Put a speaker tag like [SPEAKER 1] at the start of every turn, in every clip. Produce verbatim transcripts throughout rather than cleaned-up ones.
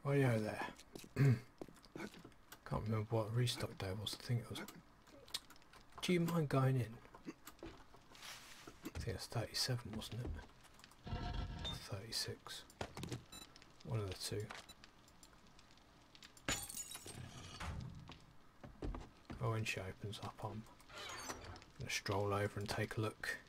[SPEAKER 1] Rightio there. Can't remember what restock day was. I think it was. Do you mind going in? I think it's thirty-seven, wasn't it? Or thirty-six. One of the two. Oh, when she opens up, I'm going to stroll over and take a look.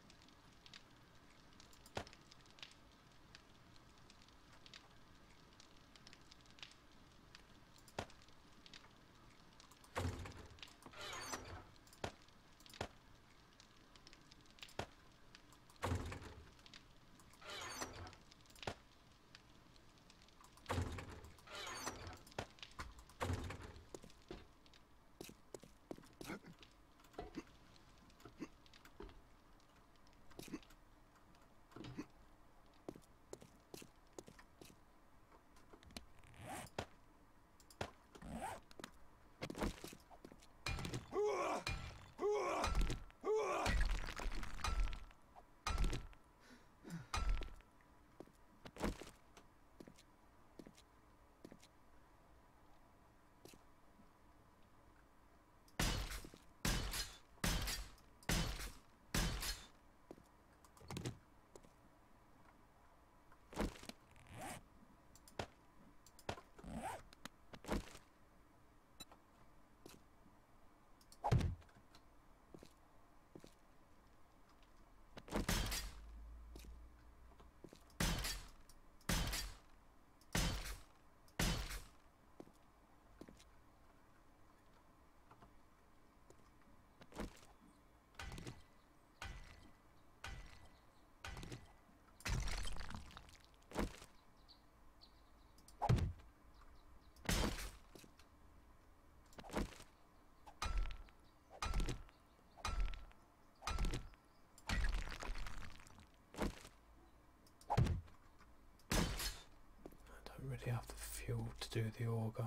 [SPEAKER 1] Already have the fuel to do the auger.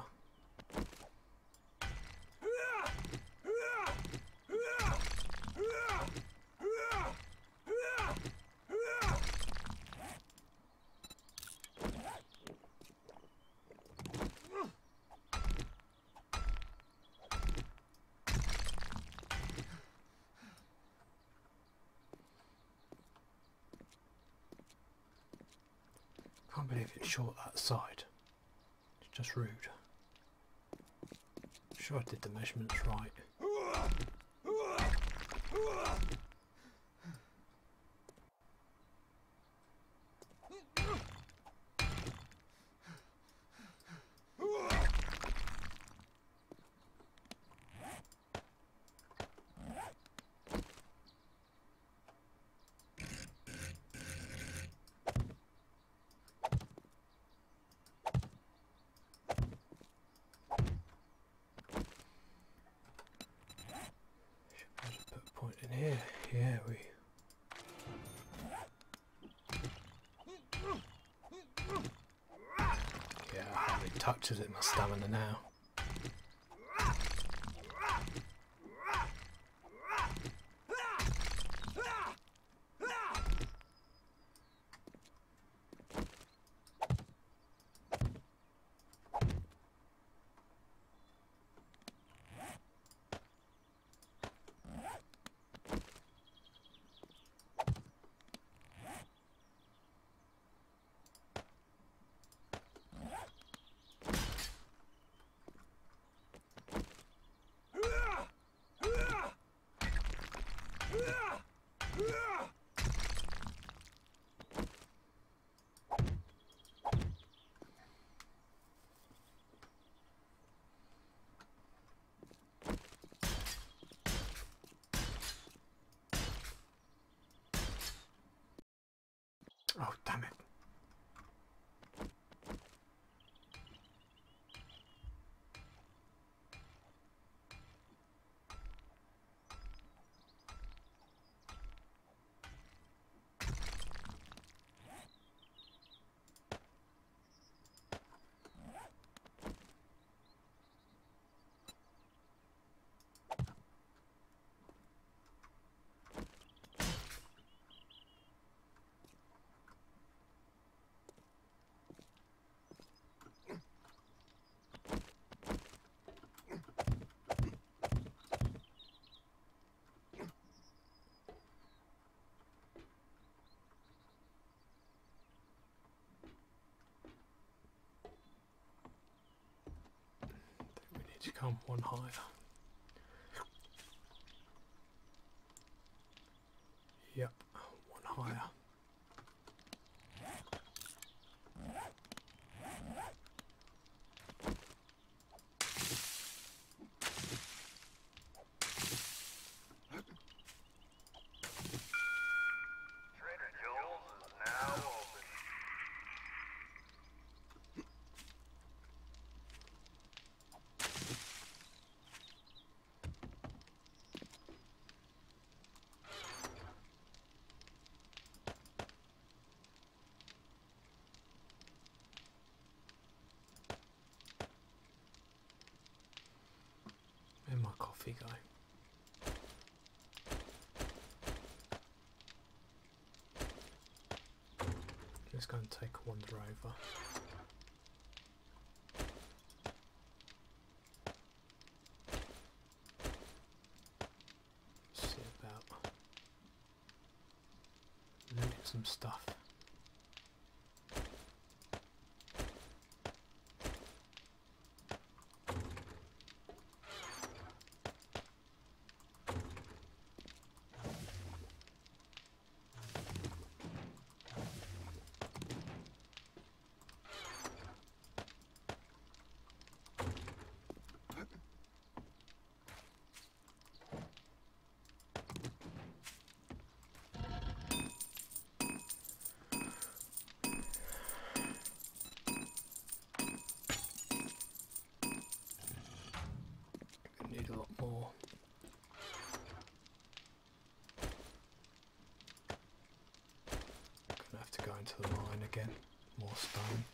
[SPEAKER 1] Can't believe it's short that side. It's just rude. I'm sure I did the measurements right. Here, yeah, we. Yeah, I hardly touches it, my stamina now. Come one higher. Yep, one higher. Where'd my coffee go? Let's go and take a wander over. See about looting some stuff. Need a lot more. Gonna have to go into the mine again. More stone.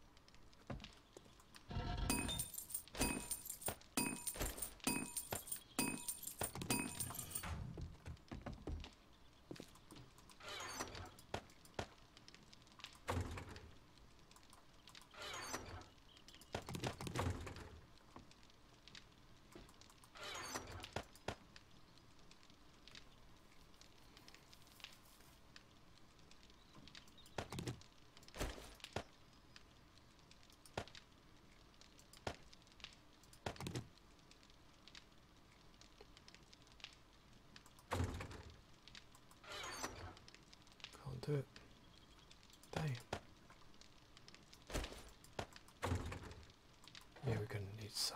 [SPEAKER 1] Do it. Damn. Yeah, we're gonna need some.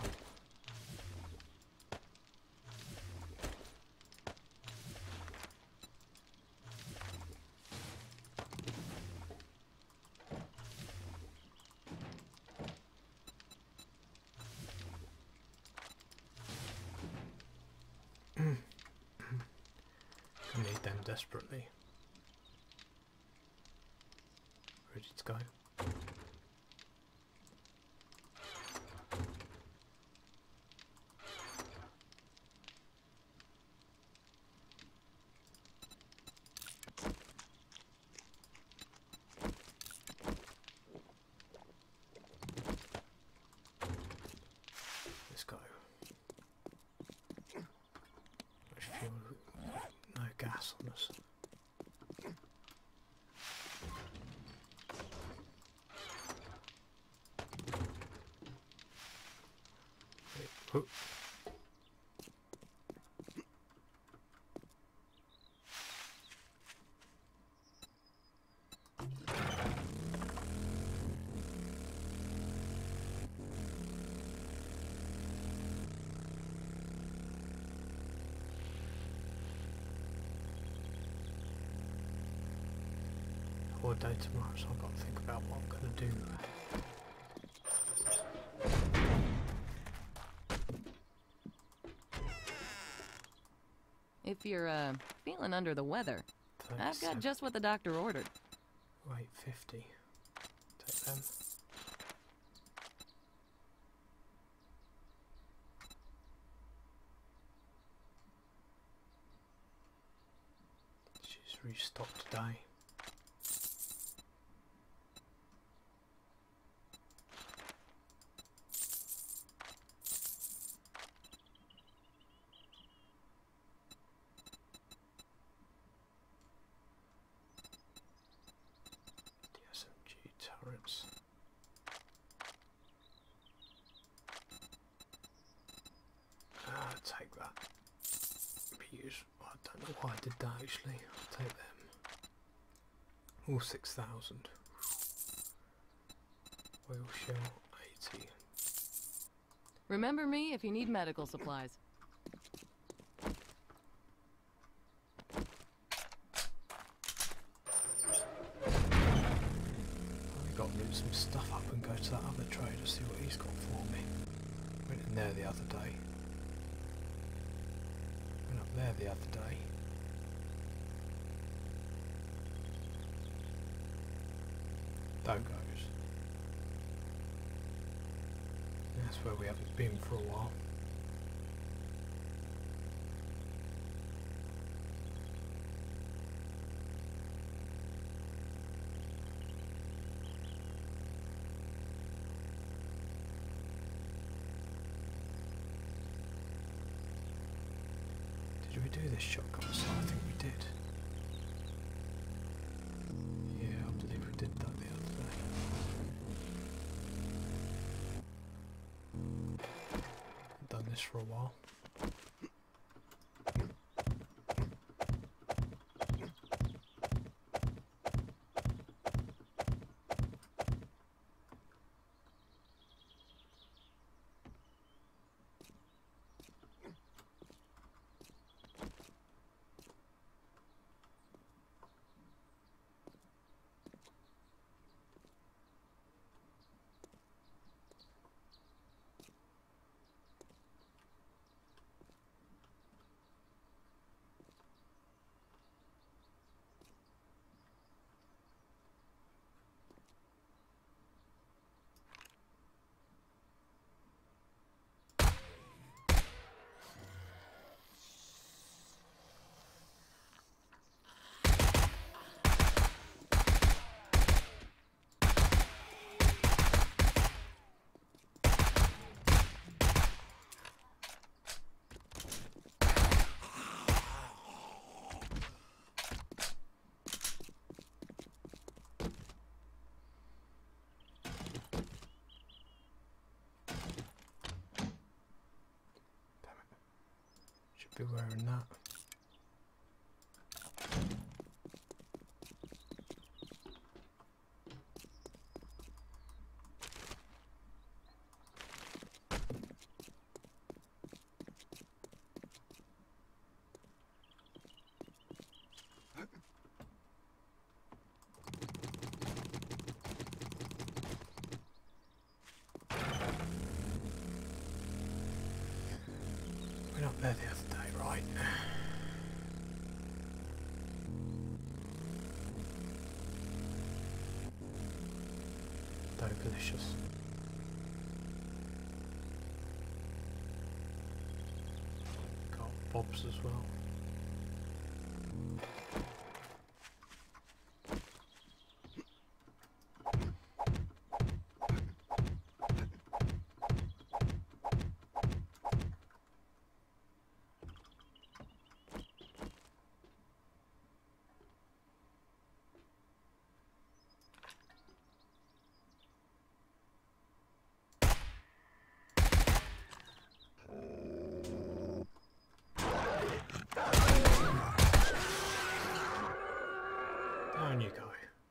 [SPEAKER 1] I need them desperately. Ready to go. Let's go. Much fuel, no gas on us. Oh. All day tomorrow, so I've got to think about what I'm going to do.
[SPEAKER 2] If you're uh, feeling under the weather, I've got just what the doctor ordered.
[SPEAKER 1] eight fifty. Take them. She's restocked today. Turrets. generators. I don't know why I did that actually. I'll take them. All six thousand. Oil shell eighty.
[SPEAKER 2] Remember me if you need medical supplies.
[SPEAKER 1] I've got to loot some stuff up and go to that other trader, see what he's got for me. Went in there the other day. Went up there the other day. Dogos. That's where we haven't been for a while. Did we do this shotgun site? I think we did. Yeah, I believe we did that the other day. I've done this for a while. Be wearing that. Went up there the other day, right? Delicious. Got bobs as well. Down you go.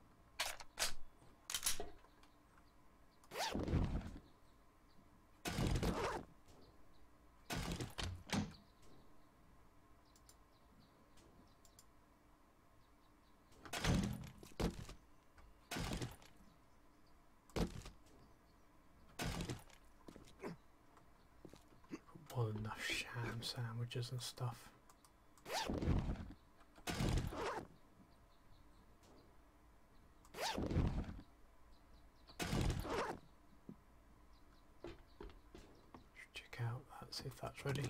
[SPEAKER 1] More than enough sham sandwiches and stuff. Check out that, see if that's ready.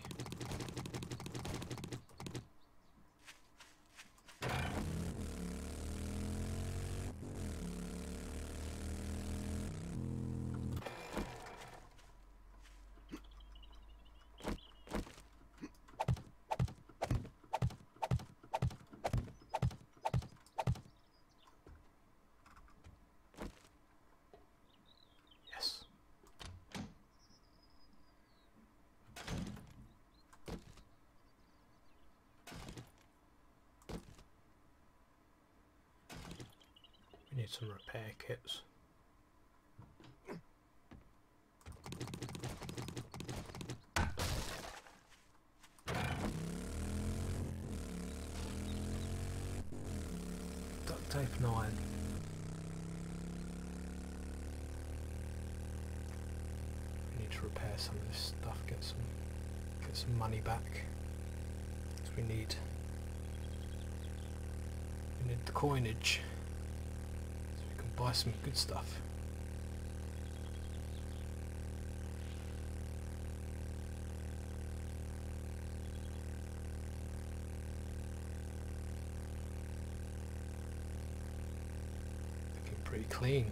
[SPEAKER 1] Need some repair kits. Duct tape and iron. We need to repair some of this stuff, get some get some money back. Because we need we need the coinage. Buy some good stuff. Looking pretty clean.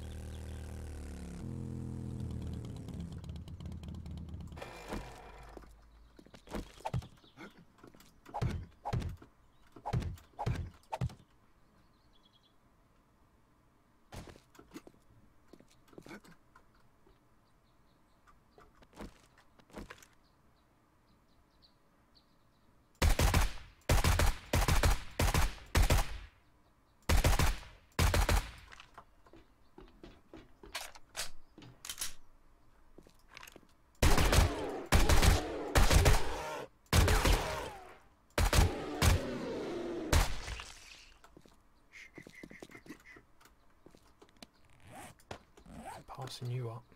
[SPEAKER 1] Passing you up.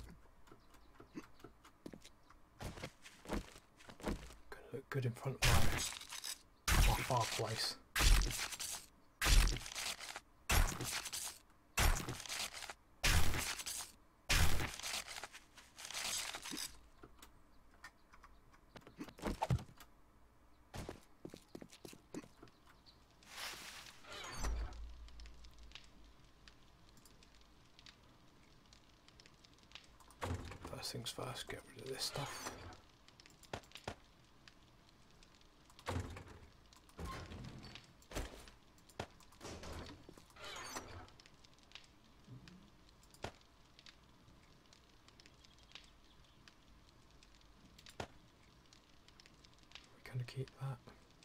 [SPEAKER 1] Gonna look good in front of my, my fireplace. First things first, get rid of this stuff. We're going to keep that.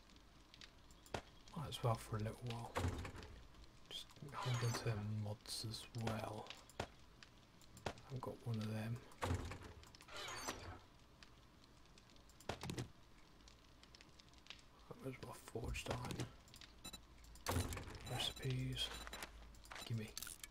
[SPEAKER 1] Might as well for a little while. Just hold on to them mods as well. I've got one of them. Might as well forged iron. Recipes. Gimme.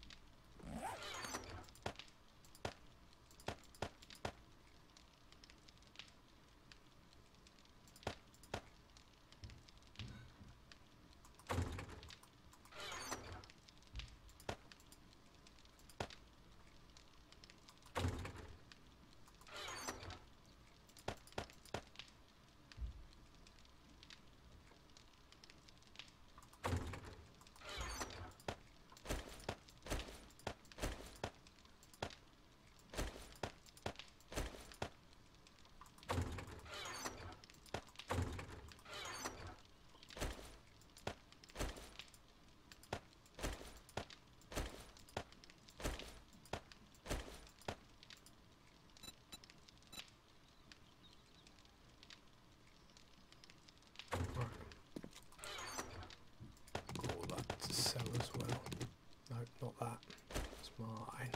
[SPEAKER 1] Not that. It's mine.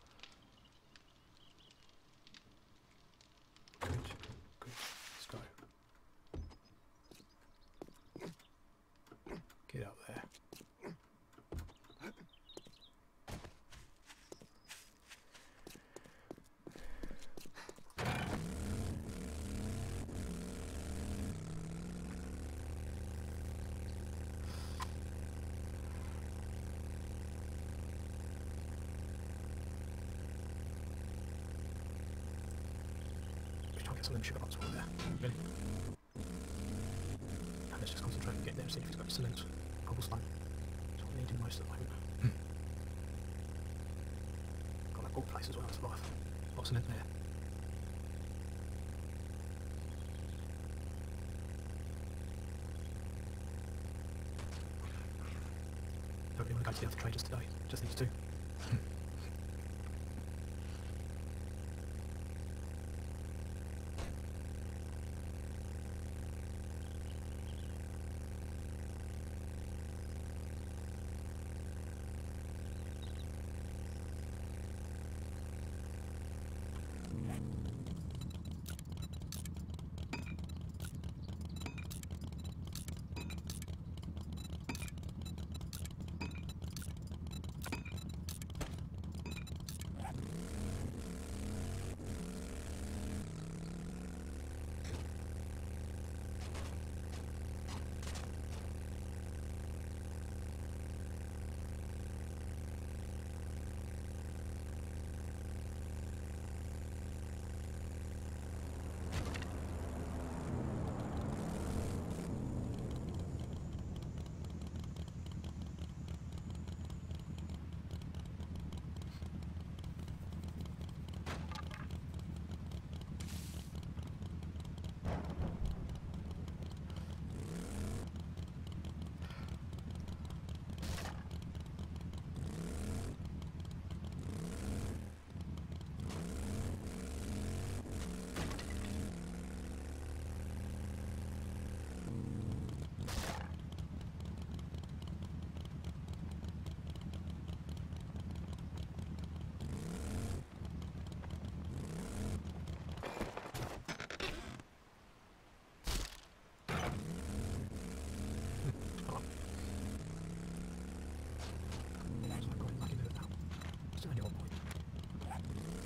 [SPEAKER 1] Good. Good. Let's go. Get up there. Some of them sugar bots over there. Really? And let's just concentrate on getting there and see if he's got cement, cobblestone. That's what we need most at the moment. Hmm. Got that gold place as well, that's life. A lot of cement there. Don't really want to go to the other traders today, just these two.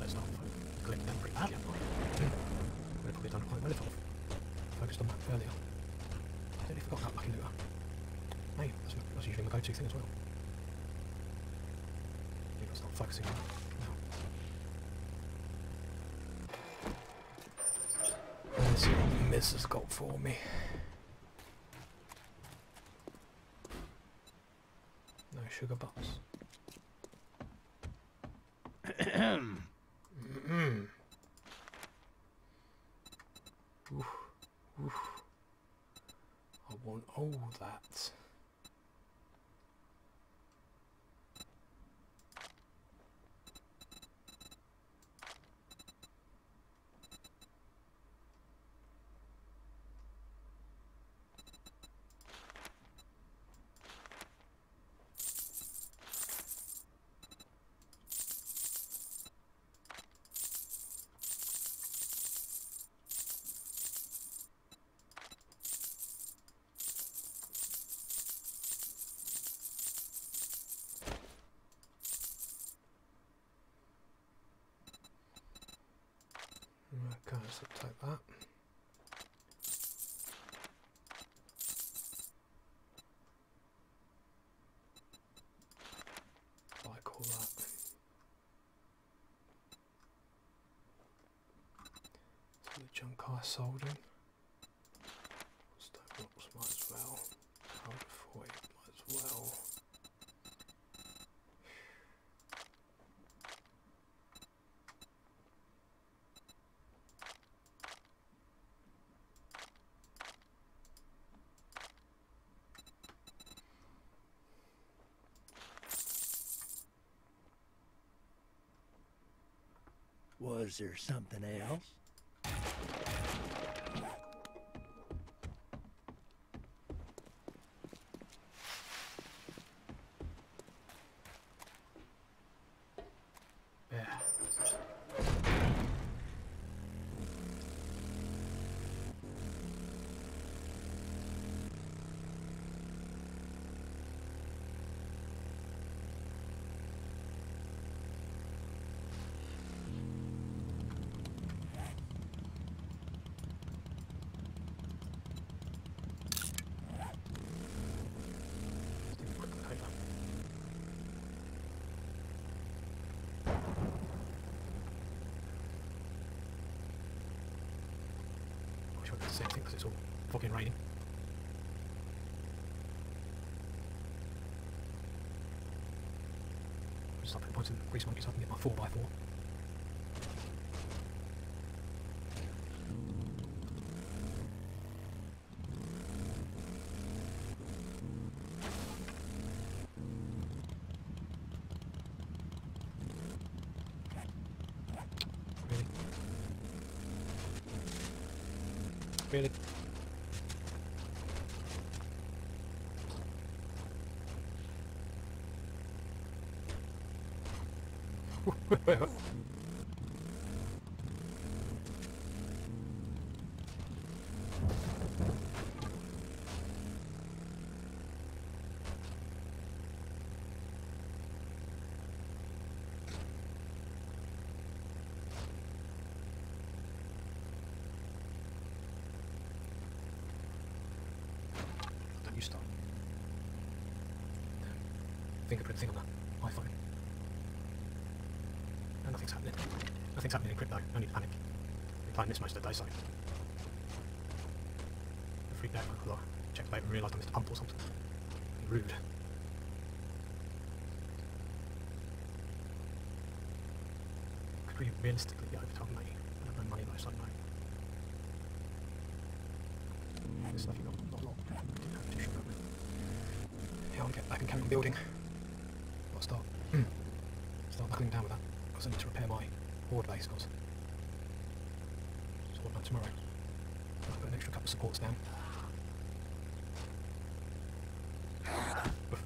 [SPEAKER 1] let's start collecting them pretty quickly. I've probably done quite well if I've focused on that earlier. I totally forgot about Lucky Looter. Hey, that's, that's usually my go-to thing as well. Maybe I'll start focusing on that now. Let's see what the Miz has got for me. No sugar butts. Mm-hmm. Oof, oof. I want all that. Okay, so take that. Like all that. So the junk I sold in. Stone blocks might as well. Powder foil might as well.
[SPEAKER 3] Was there something else?
[SPEAKER 1] Yeah. The same thing because it's all foggy and raining. I'll start putting points in grease monkeys so I can get my four by four. Really? Really? Don't you stop. Fingerprint thing on that iPhone. And nothing's happening. Nothing's happening in crypto. No need to panic. I've been playing this most of the day, so I freaked out because I checked later and realised I missed a pump or something. Rude. Could we realistically get over twelve ninety? I don't know money though, so I don't know. This stuff you got, not a lot. Didn't have too sure about it. Yeah, I want to get back and carry on building. I'll start, start knuckling down with that. Because I need to repair my horde base, because it's horde night tomorrow. I've got an extra couple of supports down. Oof.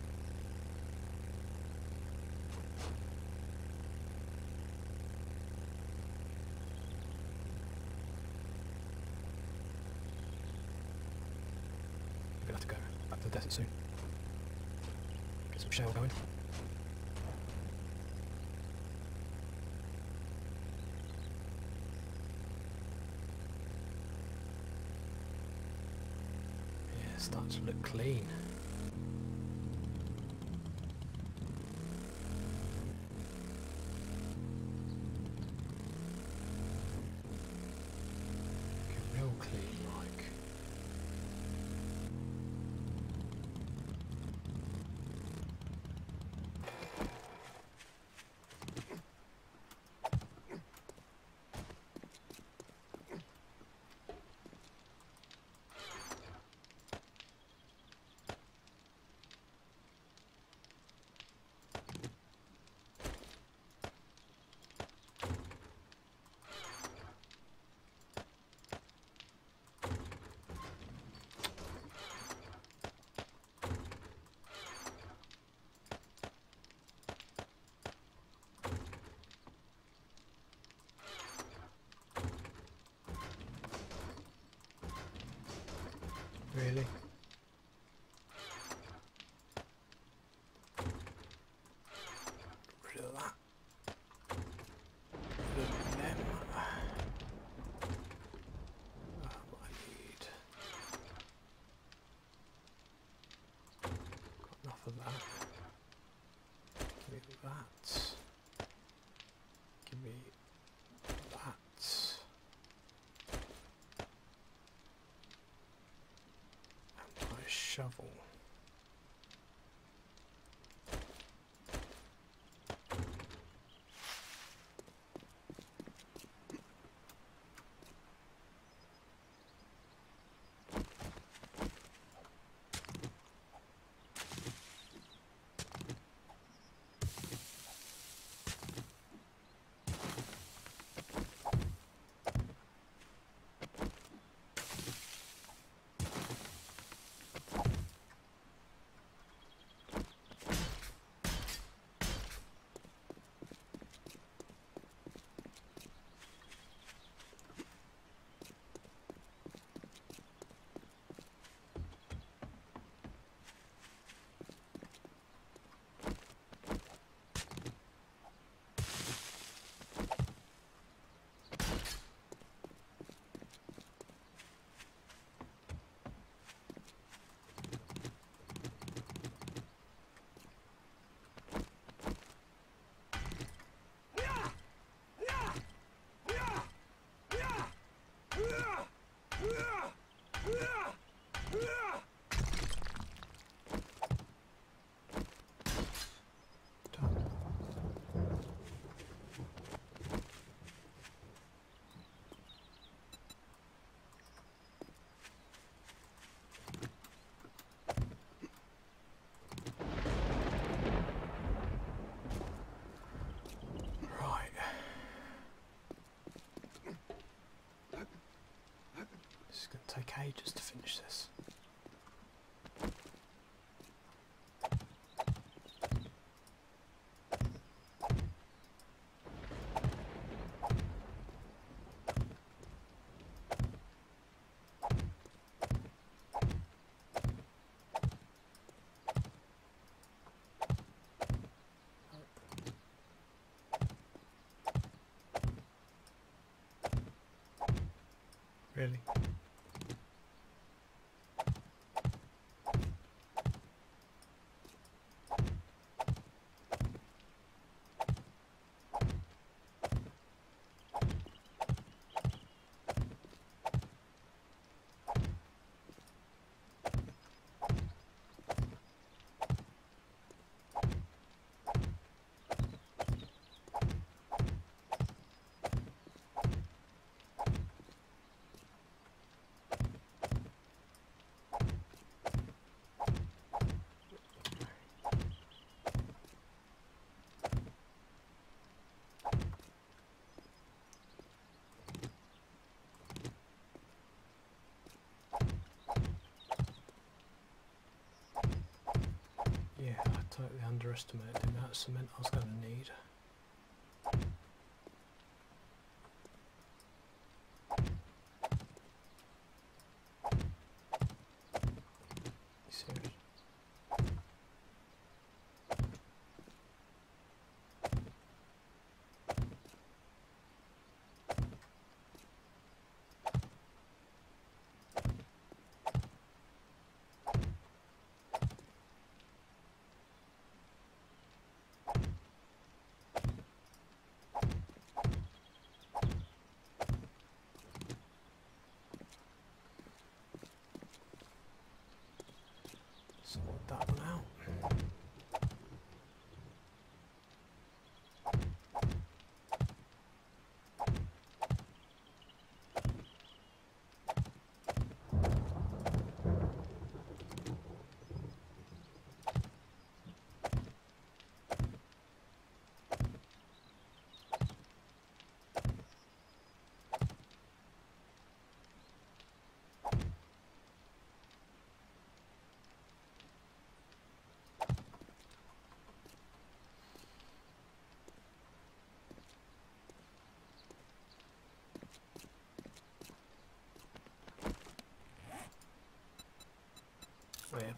[SPEAKER 1] I'm gonna have to go back to the desert soon. Get some shale going. starting to look clean. Looking real clean, like. Really? Rid of that. Rid of them. Um, I need. Got enough of that. Give me that. Give me that. A shovel. It's going to take ages to finish this. Really? Yeah, I totally underestimated the amount of cement I was going to need. You serious?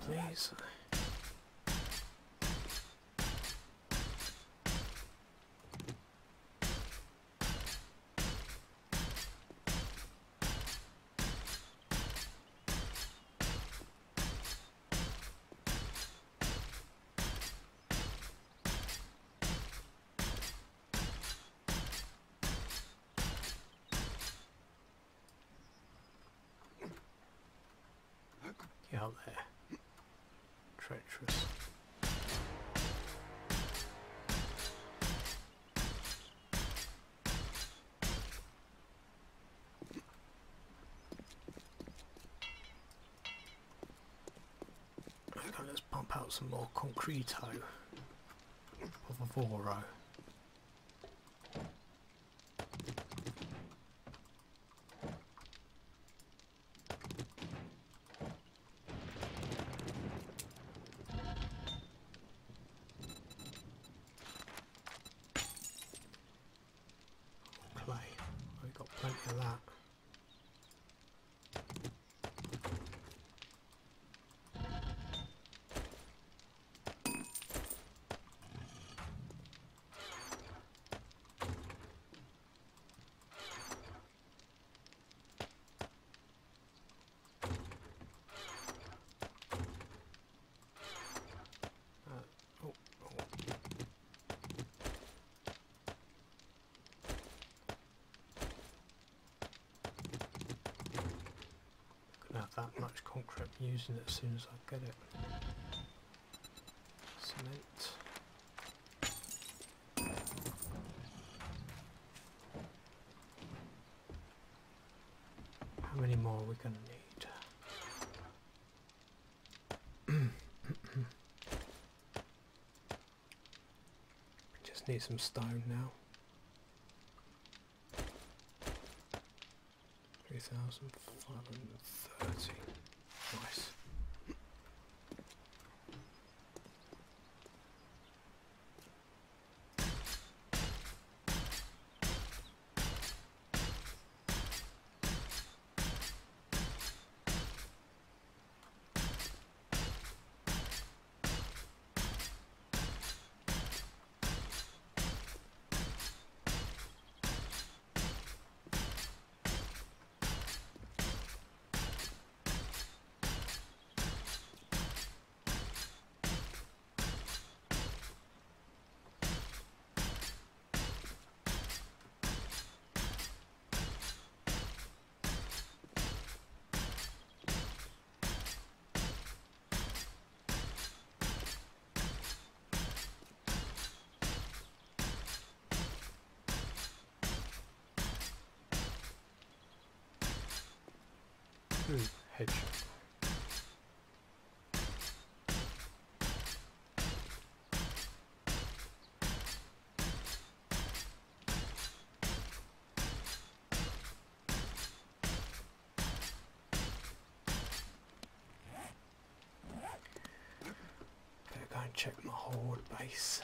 [SPEAKER 1] please. Get out there. Treacherous. Okay, let's pump out some more concreto. Por favoro. We've got plenty of that. That much concrete, I'm using it as soon as I get it. Cement. How many more are we going to need? We just need some stone now. three thousand five hundred thirty. Nice. Ooh, headshot. Better go and check my horde base.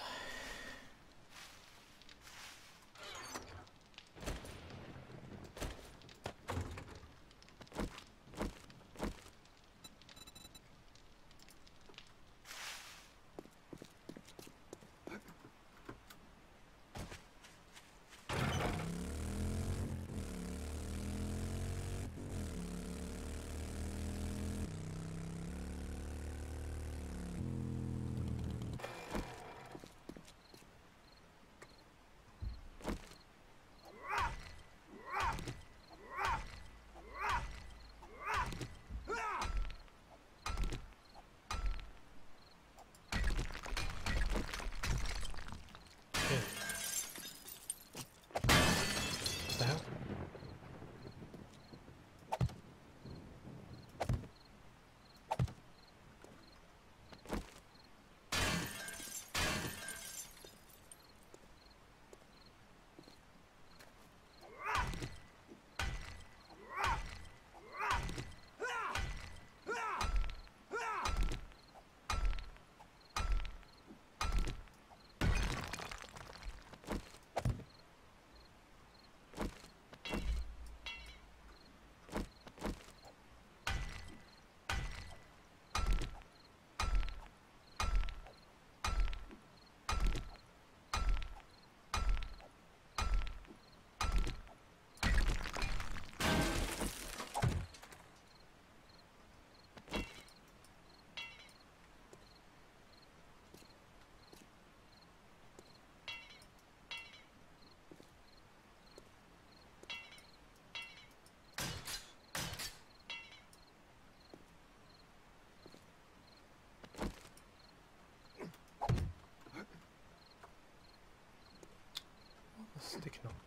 [SPEAKER 1] Sticking on.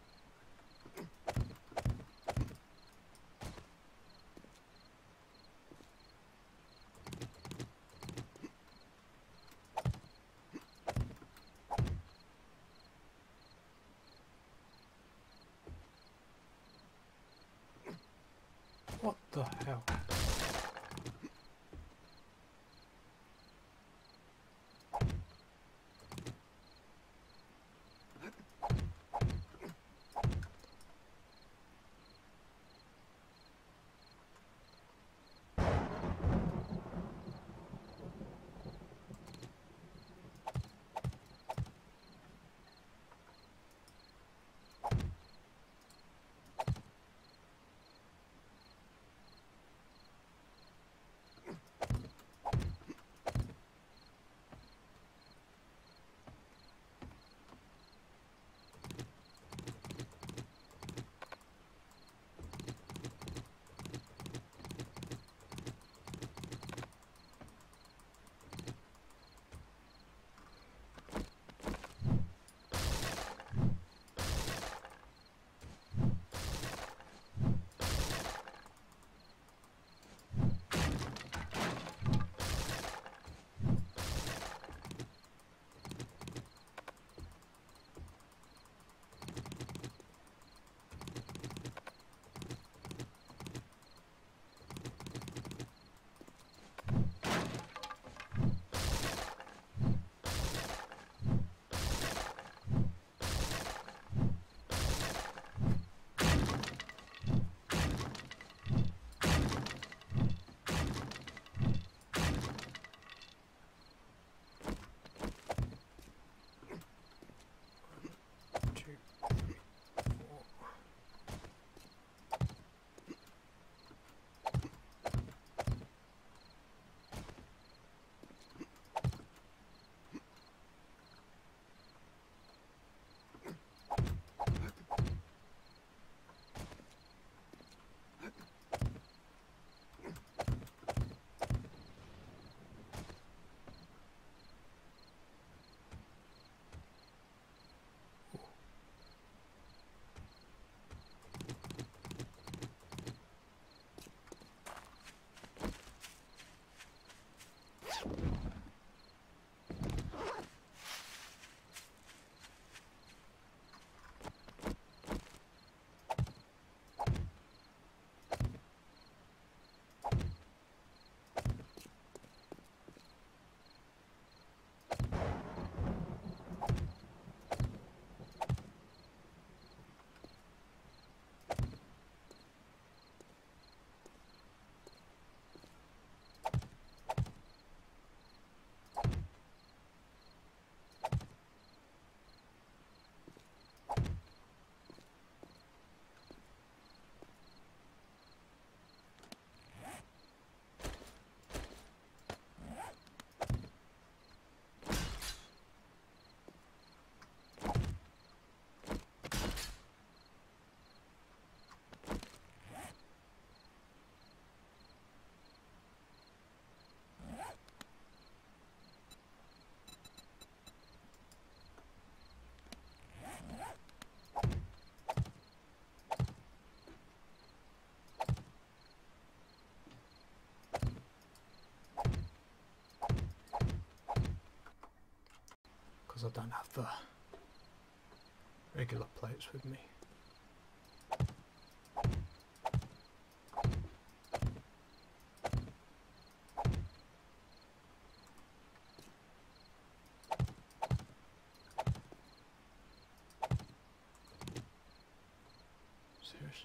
[SPEAKER 1] What the hell? Because I don't have the regular plates with me. Seriously.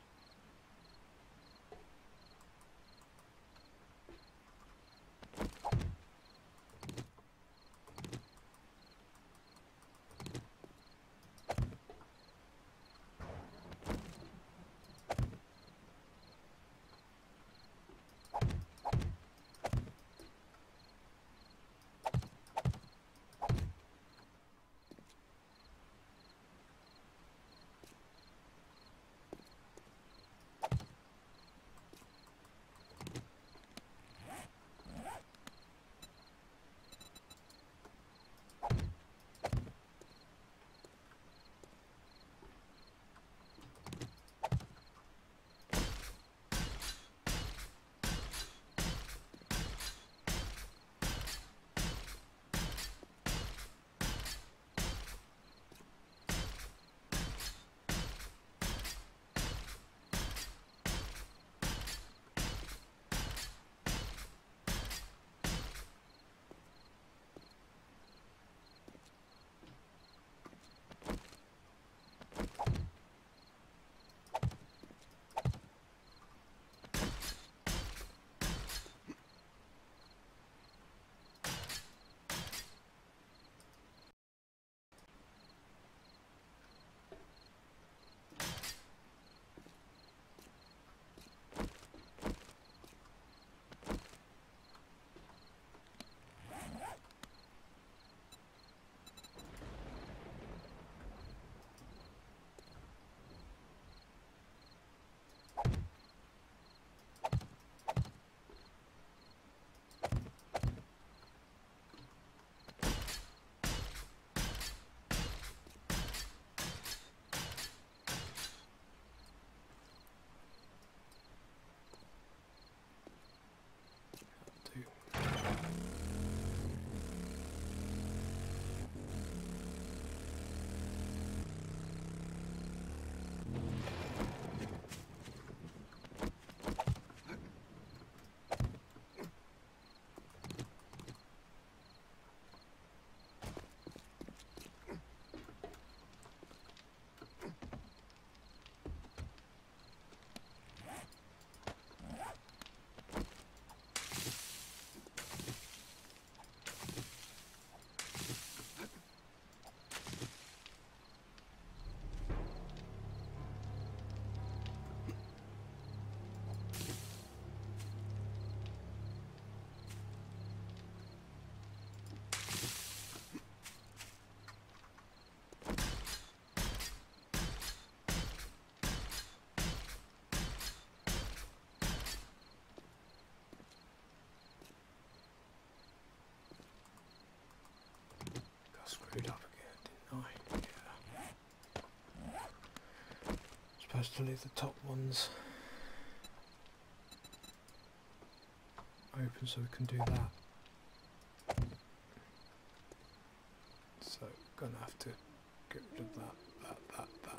[SPEAKER 1] screwed up again, didn't I? Yeah. Supposed to leave the top ones open so we can do that. So gonna have to get rid of that, that, that, that.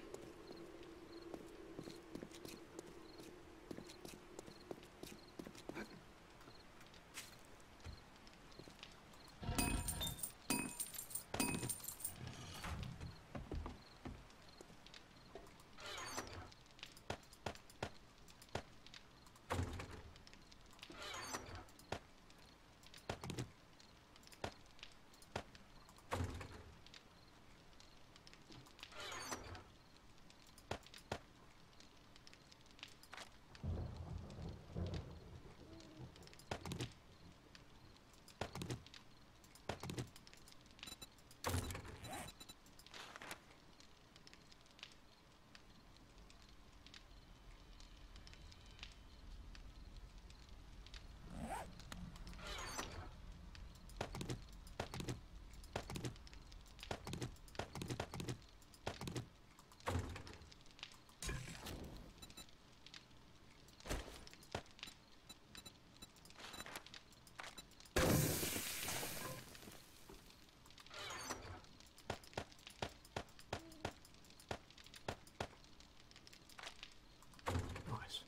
[SPEAKER 1] Nice.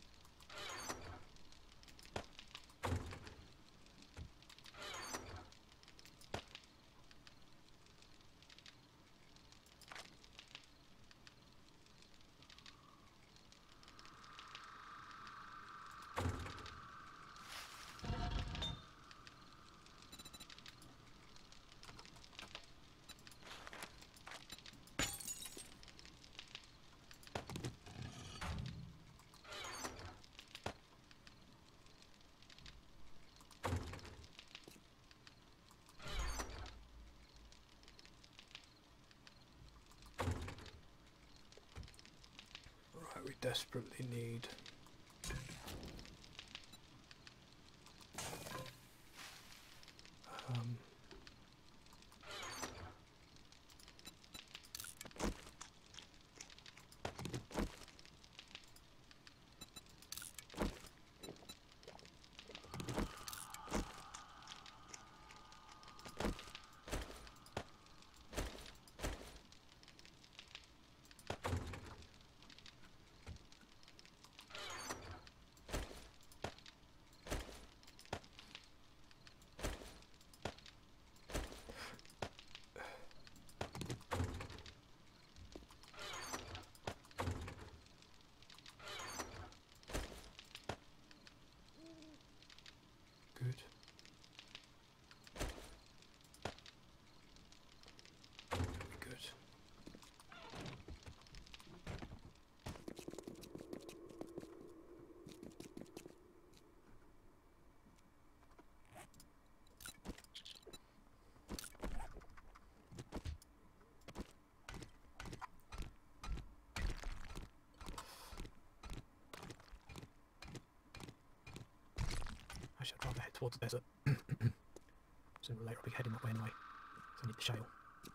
[SPEAKER 1] Right, we desperately need um, good. Good. Actually, I'd rather head towards the desert. Sooner or later I'll be heading that way anyway. So I need the shale.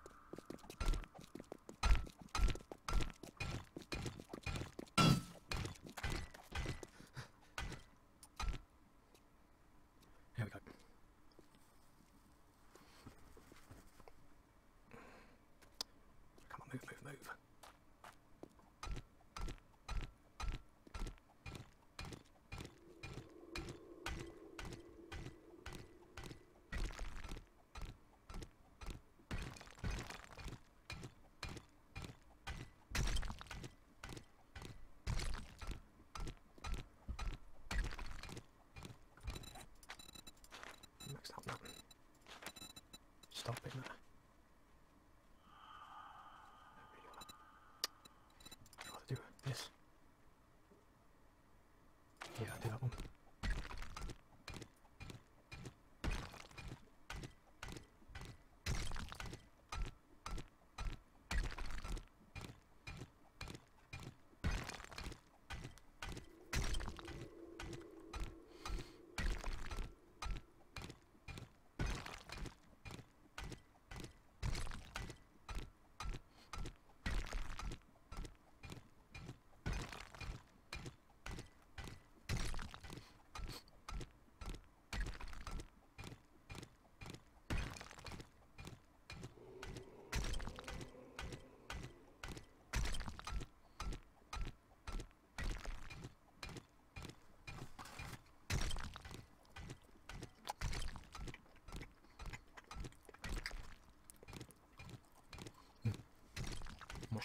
[SPEAKER 1] Here we go. Come on, move, move, move.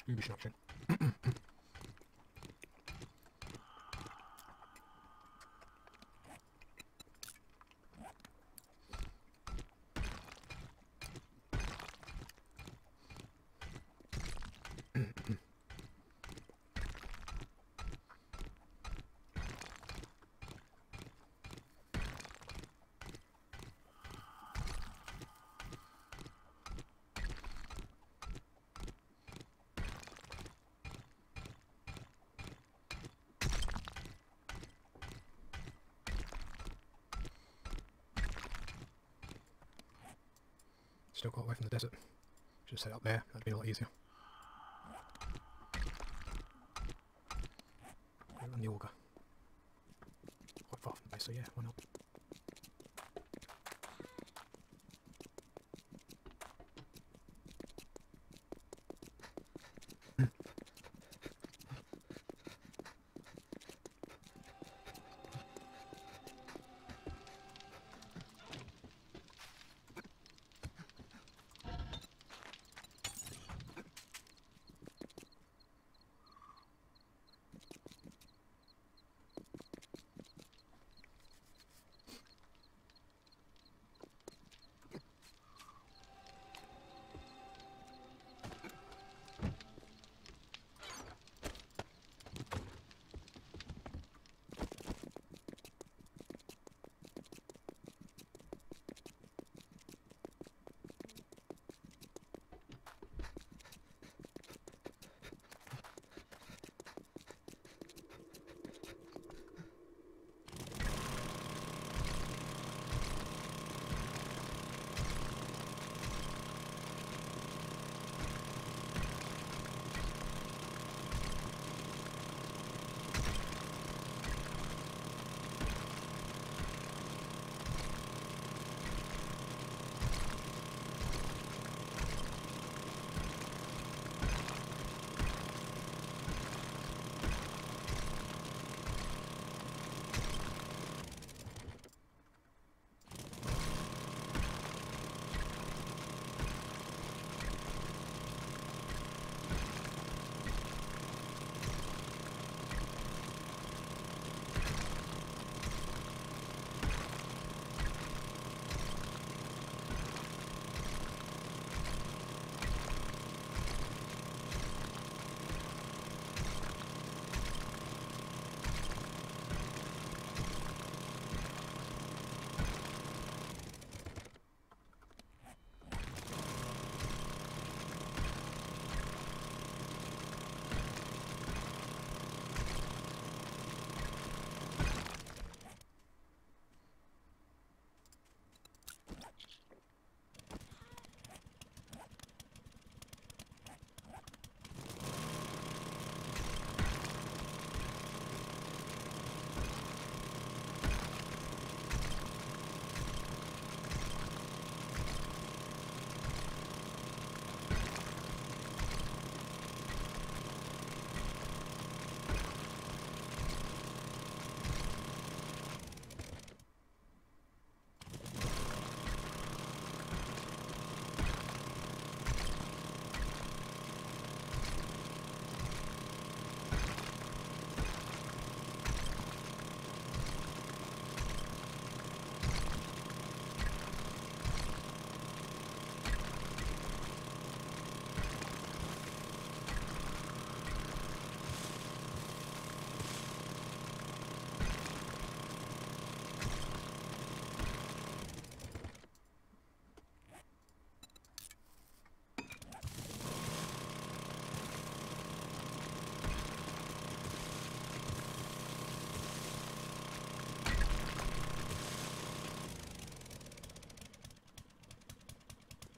[SPEAKER 1] Überschnappchen. Still quite away from the desert. Should set it up there, that'd be a lot easier. And the auger. Quite far from the base, so yeah, why not?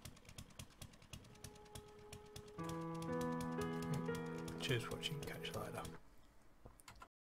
[SPEAKER 1] Cheers for watching, catch you later.